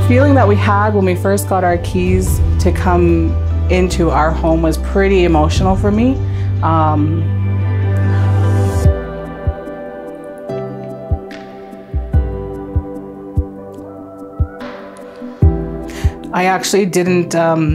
feeling that we had when we first got our keys to come into our home was pretty emotional for me. I actually didn't,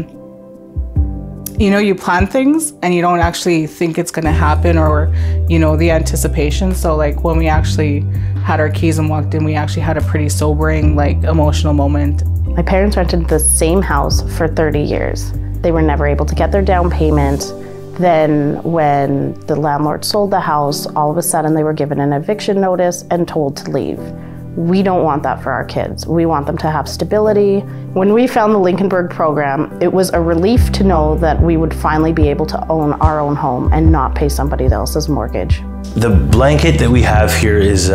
you know, you plan things and you don't actually think it's gonna happen, or, you know, the anticipation. So like when we actually had our keys and walked in, we actually had a pretty sobering, like, emotional moment. My parents rented the same house for 30 years. They were never able to get their down payment. Then when the landlord sold the house, all of a sudden they were given an eviction notice and told to leave. We don't want that for our kids. We want them to have stability. When we found the Lincolnberg program, it was a relief to know that we would finally be able to own our own home and not pay somebody else's mortgage. The blanket that we have here was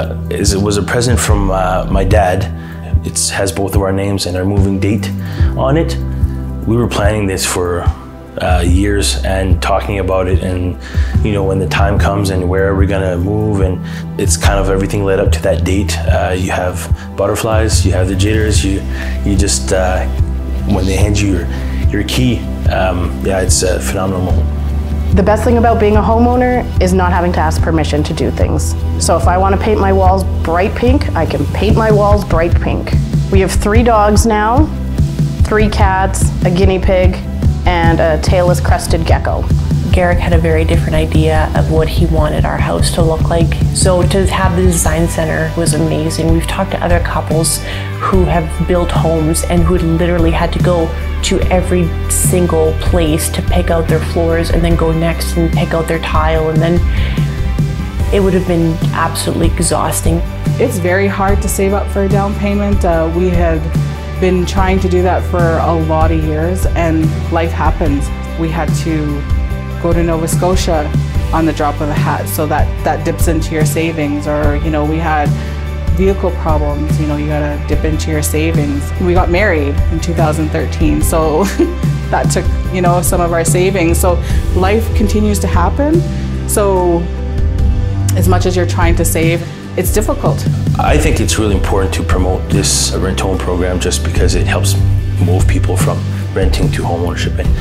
a present from my dad. It has both of our names and our moving date on it. We were planning this for years and talking about it, and you know, when the time comes and where are we gonna move, and it's kind of everything led up to that date. You have butterflies, you have the jitters, you just when they hand you your key, yeah, it's a phenomenal moment. The best thing about being a homeowner is not having to ask permission to do things. So if I want to paint my walls bright pink, I can paint my walls bright pink. We have 3 dogs now, 3 cats, a guinea pig, and a tailless crested gecko. Garrick had a very different idea of what he wanted our house to look like. So to have the design center was amazing. We've talked to other couples who have built homes and who literally had to go to every single place to pick out their floors and then go next and pick out their tile, and then it would have been absolutely exhausting. It's very hard to save up for a down payment. We had been trying to do that for a lot of years, and life happens. We had to go to Nova Scotia on the drop of a hat, so that dips into your savings. Or, you know, we had vehicle problems, you know, you gotta dip into your savings. We got married in 2013, so that took, you know, some of our savings. So life continues to happen. So as much as you're trying to save, it's difficult. I think it's really important to promote this rent-to-own program just because it helps move people from renting to homeownership. And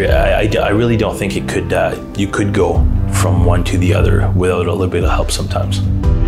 I really don't think you could go from one to the other without a little bit of help sometimes.